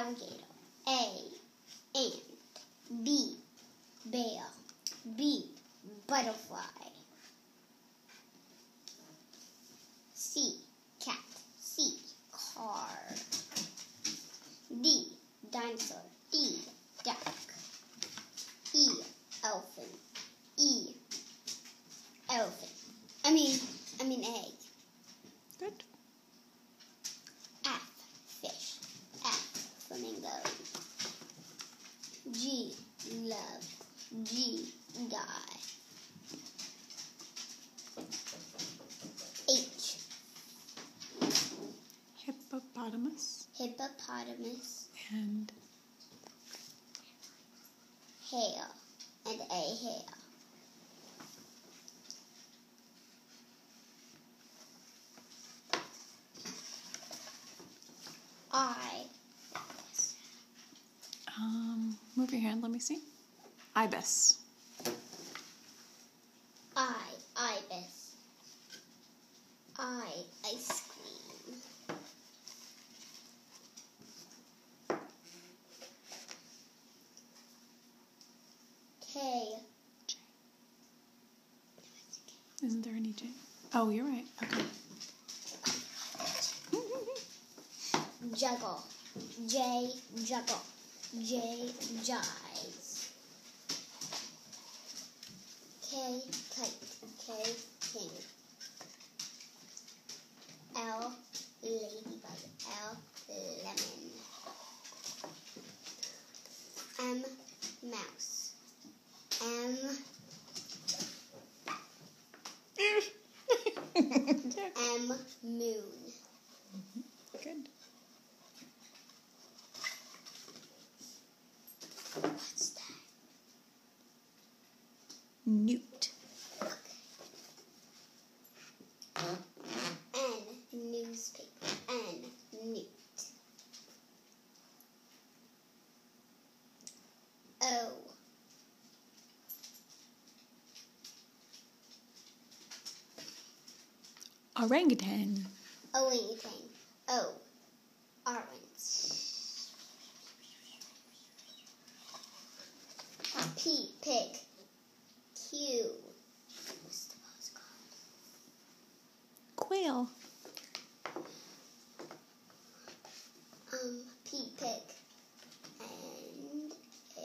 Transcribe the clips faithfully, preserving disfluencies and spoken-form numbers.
alligator. A, ant. B, bear. B, butterfly. C, cat. C, car. D, dinosaur. D, duck. E, elephant. E, elephant. I mean, I mean egg. Good. F, fish. F, flamingo. G, love. G, guy. H, Hippopotamus. hippopotamus. And Hare. And a hare. I, um, move your hand. Let me see. Ibis. I, ibis. I, ice cream. K, Isn't there any J? Oh, you're right. Okay. juggle. J, juggle. J, jives. K, kite. K, king. L, ladybug. L, lemon. M, mouse. M, M, moon. Good. What's that? Newt. N, newspaper. N, newt. O, Orangutan. orangutan. O, orange. P, pig. Q, what's the pose called? Quail. Um, P, pig. And A.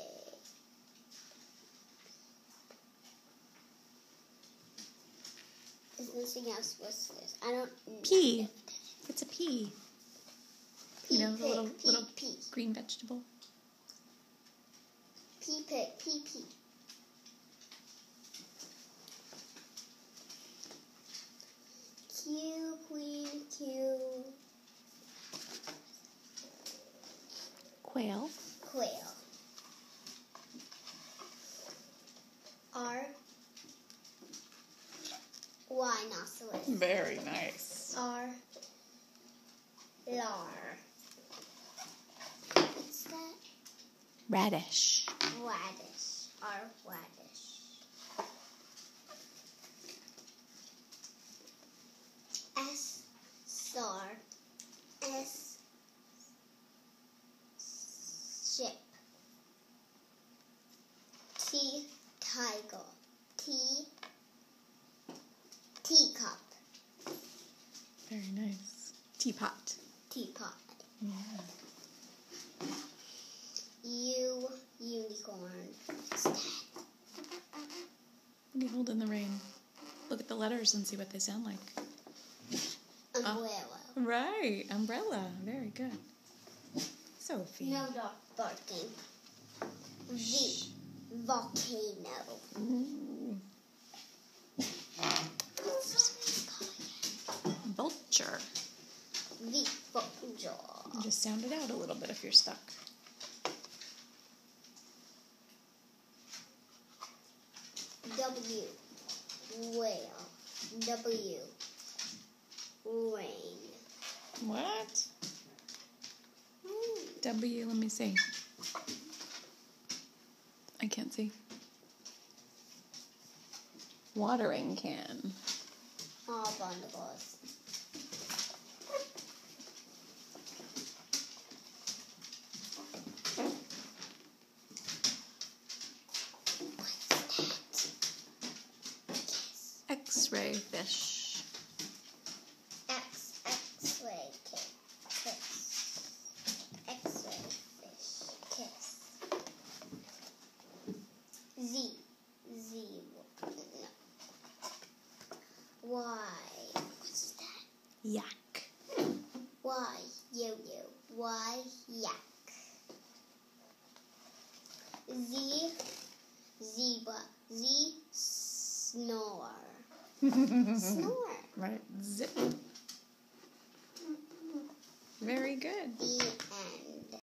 Is nothing else was this? I don't know. Pea. It's a pea. P, You know, the pig, little P, little P. green vegetable. P, pig, P, P. Q, queen, Q, Quail. quail. R, rhinoceros. Very nice. R, lar. What's that? Radish. Radish. R, radish. S, star. S, ship. T, tiger. T, teacup. Very nice. Teapot. Teapot. Yeah. U, unicorn. What's that? What do you hold in the rain? Look at the letters and see what they sound like. Umbrella. Right. Umbrella. Very good. Sophie. No dog barking. V, volcano. Ooh. Vulture. V, vulture. Just sound it out a little bit if you're stuck. W, whale. W, rain. What? Mm. W, let me see. I can't see. Watering can. All bundles. fish. X, X-ray kiss. X-ray fish kiss. Z, Z, no. Y, what's that? Yak. Y, yo-yo. Y, yak. Z, zebra. Z, snore. Snore. Right. Zip. Very good. The end.